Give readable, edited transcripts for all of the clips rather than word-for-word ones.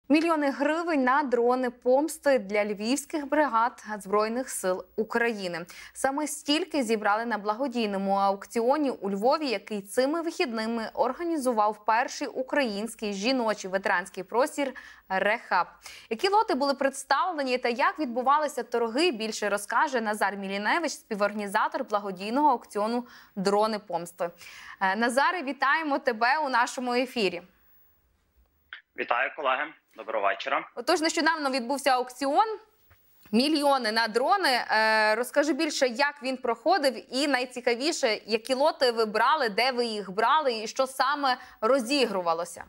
Мільйони гривень на дрони помсти для львівських бригад Збройних сил України. Саме стільки зібрали на благодійному аукціоні у Львові, який цими вихідними організував перший український жіночий ветеранський простір «Рехаб». Які лоти були представлені та як відбувалися торги, більше розкаже Назар Міліневич, співорганізатор благодійного аукціону «Дрони помсти». Назаре, вітаємо тебе у нашому ефірі. Вітаю, колеги. Доброго вечора. Отож, нещодавно відбувся аукціон. Мільйони на дрони. Розкажи більше, як він проходив і найцікавіше, які лоти ви брали, де ви їх брали і що саме розігрувалося?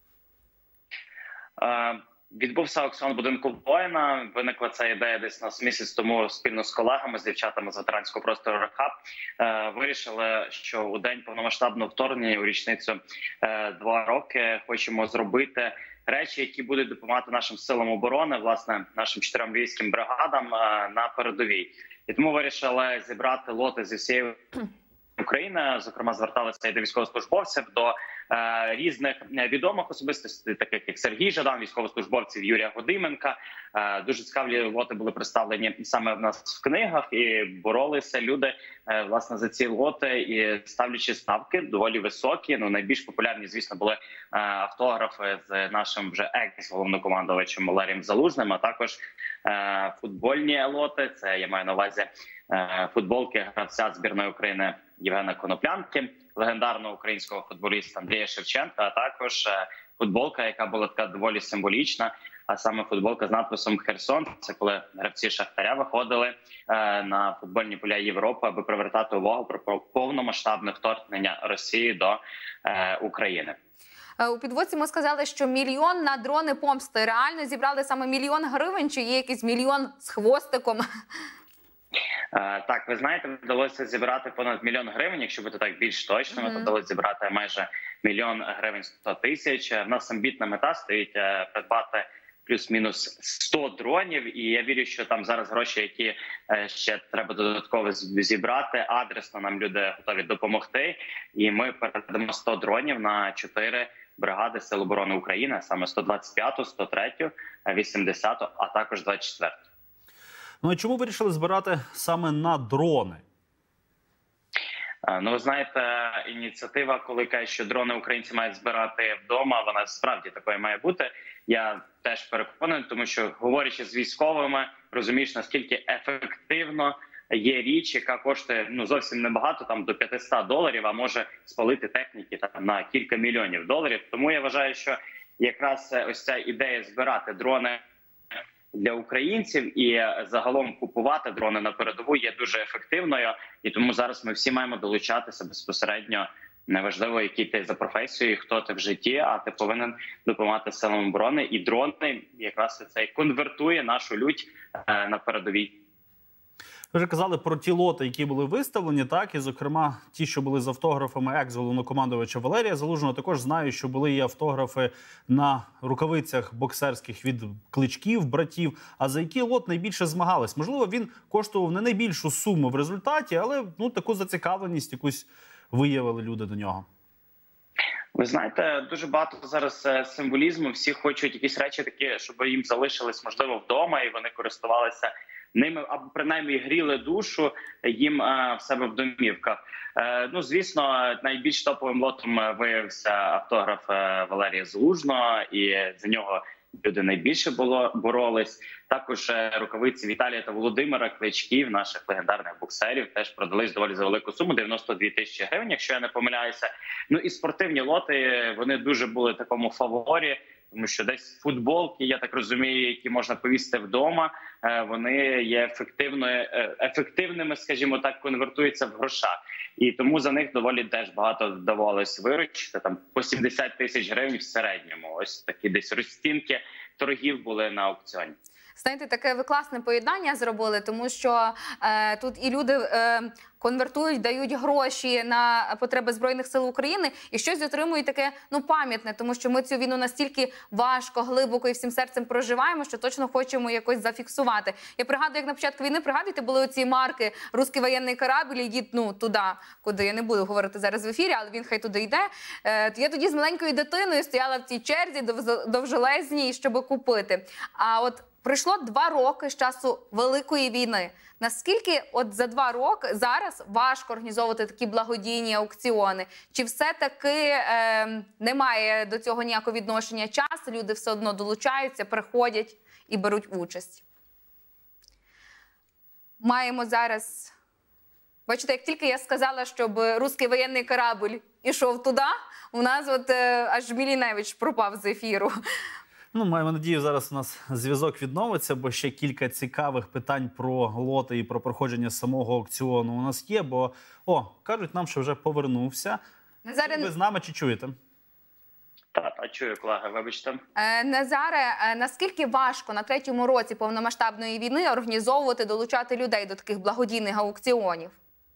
Відбувся аукціон будинку воїна. Виникла ця ідея десь нас місяць тому спільно з колегами, з дівчатами з ветеранського простору «Рехаб». Вирішили, що у день повномасштабного вторгнення, у річницю 2 роки, хочемо зробити речі, які будуть допомагати нашим силам оборони, власне, нашим 4 львівським бригадам на передовій. І тому вирішили зібрати лоти зі всієї України, зокрема, зверталися і до військовослужбовців, до різних відомих особистостей, таких як Сергій Жадан, військовослужбовців Юрія Годименка. Дуже цікаві лоти були представлені саме в нас в книгах, і боролися люди, власне, за ці лоти, і ставлячи ставки доволі високі. Ну, найбільш популярні, звісно, були автографи з нашим вже екс-головнокомандувачем Валерієм Залужним, а також футбольні лоти. Це я маю на увазі футболки гравця збірної України Євгена Коноплянки, легендарного українського футболіста Андрія Шевченка, а також футболка, яка була така доволі символічна, а саме футболка з надписом «Херсон». Це коли гравці «Шахтаря» виходили на футбольні поля Європи, аби привертати увагу про повномасштабне вторгнення Росії до України. У підводці ми сказали, що мільйон на дрони помсти. Реально зібрали саме мільйон гривень, чи є якийсь мільйон з хвостиком? Так, ви знаєте, вдалося зібрати понад 1 мільйон гривень, якщо бути так більш точними, то вдалося зібрати майже 1 мільйон гривень 100 тисяч. В нас амбітна мета стоїть придбати плюс-мінус 100 дронів, і я вірю, що там зараз гроші, які ще треба додатково зібрати, адресно нам люди готові допомогти, і ми передамо 100 дронів на 4 бригади Сил оборони України, саме 125-ту, 103-ю, 80-ту, а також 24-ту. Ну, а чому вирішили збирати саме на дрони? Ну, ви знаєте, ініціатива, коли каже, що дрони українці мають збирати вдома, вона справді такою має бути. Я теж переконаний, тому що, говорячи з військовими, розумієш, наскільки ефективно є річ, яка коштує зовсім небагато, там до $500, а може спалити техніки там на кілька мільйонів доларів. Тому я вважаю, що якраз ось ця ідея збирати дрони для українців і загалом купувати дрони на передову є дуже ефективною. І тому зараз ми всі маємо долучатися безпосередньо. Неважливо, який ти за професією, хто ти в житті, а ти повинен допомагати силам оборони. І дрони якраз це конвертує нашу лють на передовій. Ви вже казали про ті лоти, які були виставлені, так? І, зокрема, ті, що були з автографами екс-головнокомандувача Валерія Залужного. Також знаю, що були і автографи на рукавицях боксерських від Кличків, братів. А за який лот найбільше змагались? Можливо, він коштував не найбільшу суму в результаті, але таку зацікавленість якусь виявили люди до нього. Ви знаєте, дуже багато зараз символізму. Всі хочуть якісь речі такі, щоб їм залишились, можливо, вдома, і вони користувалися ними, або принаймні гріли душу їм в себе в домівках. Ну, звісно, найбільш топовим лотом виявився автограф Валерія Залужного, і за нього люди найбільше боролись. Також рукавиці Віталія та Володимира Кличків, наших легендарних боксерів, теж продались доволі за велику суму – 92 тисячі гривень, якщо я не помиляюся. Ну і спортивні лоти, вони дуже були в такому фаворі, тому що десь футболки, я так розумію, які можна повісити вдома, вони є ефективними, скажімо так, конвертуються в гроша. І тому за них доволі теж багато вдавалось виручити, там по 70 тисяч гривень в середньому. Ось такі десь розцінки торгів були на аукціоні. Знаєте, таке ви класне поєднання зробили, тому що тут і люди конвертують, дають гроші на потреби Збройних сил України і щось отримують таке, пам'ятне, тому що ми цю війну настільки важко, глибоко і всім серцем проживаємо, що точно хочемо якось зафіксувати. Я пригадую, як на початку війни, пригадуєте, були оці марки «Русський воєнний корабль», йдіть, туди, куди, я не буду говорити зараз в ефірі, але він хай туди йде. Я тоді з маленькою дитиною стояла в цій черзі довжелезній, щоб купити. А от пройшло 2 роки з часу Великої війни. Наскільки от за 2 роки зараз важко організовувати такі благодійні аукціони? Чи все-таки немає до цього ніякого відношення часу, люди все одно долучаються, приходять і беруть участь? Маємо зараз... Бачите, як тільки я сказала, щоб «Русський воєнний корабль» ішов туди, у нас аж Міліневич пропав з ефіру. Маємо надію, зараз у нас зв'язок відновиться, бо ще кілька цікавих питань про лоти і про проходження самого аукціону у нас є, бо, кажуть нам, що вже повернувся. Назаре... Ви з нами чи чуєте? Так, чую, колеги, вибачте. Назаре, наскільки важко на 3-му році повномасштабної війни організовувати, долучати людей до таких благодійних аукціонів?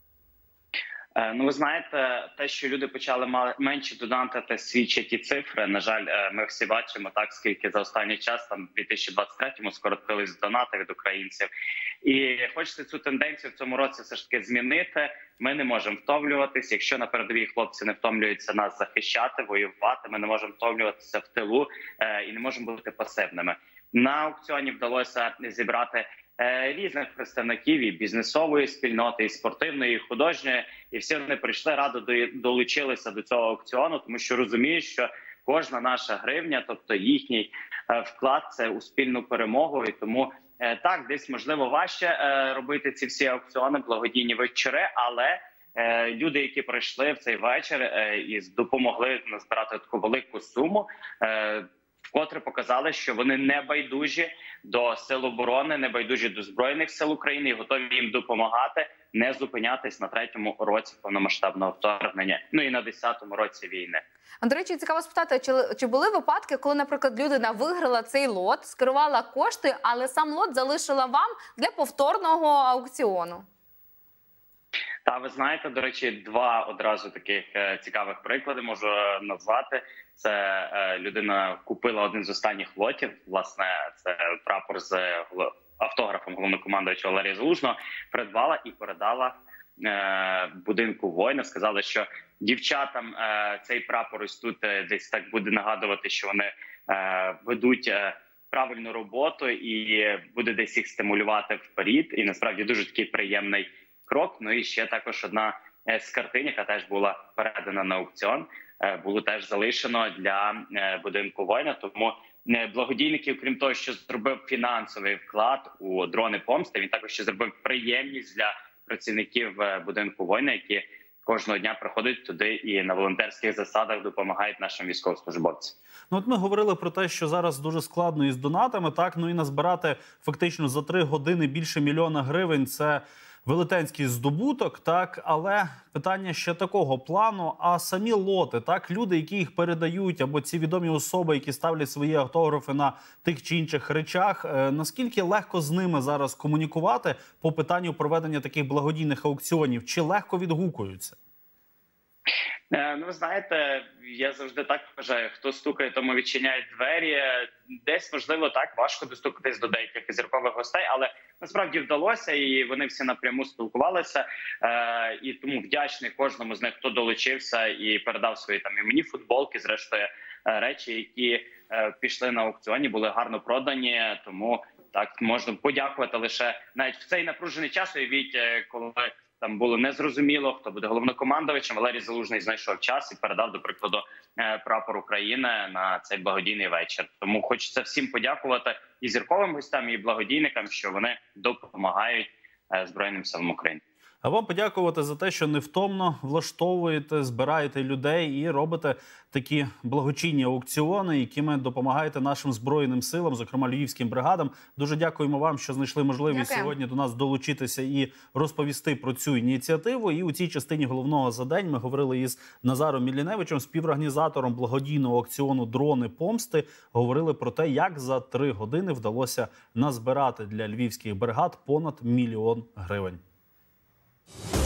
Ви знаєте, те, що люди почали менше донатити, свідчать і цифри. На жаль, ми всі бачимо так, скільки за останній час, там, в 2023-му скоротились донати від українців. І хочеться цю тенденцію в цьому році все ж таки змінити. Ми не можемо втомлюватись. Якщо на передовій хлопці не втомлюються нас захищати, воювати, ми не можемо втомлюватися в тилу і не можемо бути пасивними. На аукціоні вдалося зібрати різних представників і бізнесової спільноти, і спортивної, і художньої, і всі вони прийшли, радо долучилися до цього аукціону, тому що розуміють, що кожна наша гривня, тобто їхній вклад, це у спільну перемогу, і тому так, десь можливо важче робити ці всі аукціони, благодійні вечори, але люди, які прийшли в цей вечір і допомогли назбирати таку велику суму, вкотре показали, що вони не байдужі до сил оборони, не байдужі до Збройних сил України і готові їм допомагати, не зупинятись на 3-му році повномасштабного вторгнення, і на 10-му році війни. До речі, цікаво спитати, чи були випадки, коли, наприклад, людина виграла цей лот, скерувала кошти, але сам лот залишила вам для повторного аукціону? Та, ви знаєте, до речі, 2 одразу таких цікавих приклади можу назвати. Це людина купила один з останніх лотів, власне, це прапор з автографом головнокомандувача Валерія Залужного, придбала і передала будинку воїна. Сказали, що дівчатам цей прапор ось тут десь так буде нагадувати, що вони ведуть правильну роботу і буде десь їх стимулювати вперед. І насправді дуже такий приємний крок. І ще також одна з картин, яка теж була передана на аукціон, було теж залишено для будинку воїна. Тому благодійники, крім того, що зробив фінансовий вклад у дрони помсти, він також ще зробив приємність для працівників будинку воїна, які кожного дня приходять туди і на волонтерських засадах допомагають нашим військовослужбовцям. От ми говорили про те, що зараз дуже складно із донатами, так? І назбирати фактично за 3 години більше 1 мільйона гривень – це велетенський здобуток, так, але питання ще такого плану, а самі лоти, так, люди, які їх передають, або ці відомі особи, які ставлять свої автографи на тих чи інших речах, наскільки легко з ними зараз комунікувати по питанню проведення таких благодійних аукціонів? Чи легко відгукуються? Ви знаєте, я завжди так вважаю, хто стукає, тому відчиняють двері. Десь, можливо, так, важко достукатись до деяких зіркових гостей, але насправді вдалося, і вони всі напряму спілкувалися. І тому вдячний кожному з них, хто долучився і передав свої там і мені футболки, зрештою, речі, які пішли на аукціоні, були гарно продані, тому так можна подякувати лише навіть в цей напружений час, уявіть, коли там було незрозуміло, хто буде головнокомандувачем, Валерій Залужний знайшов час і передав, до прикладу, прапор України на цей благодійний вечір. Тому хочеться всім подякувати і зірковим гостям, і благодійникам, що вони допомагають Збройним силам України. А вам подякувати за те, що невтомно влаштовуєте, збираєте людей і робите такі благочинні аукціони, якими допомагаєте нашим Збройним силам, зокрема львівським бригадам. Дуже дякуємо вам, що знайшли можливість сьогодні до нас долучитися і розповісти про цю ініціативу. І у цій частині головного за день ми говорили із Назаром Міліневичем, співорганізатором благодійного аукціону «Дрони помсти». Говорили про те, як за 3 години вдалося назбирати для львівських бригад понад 1 мільйон гривень.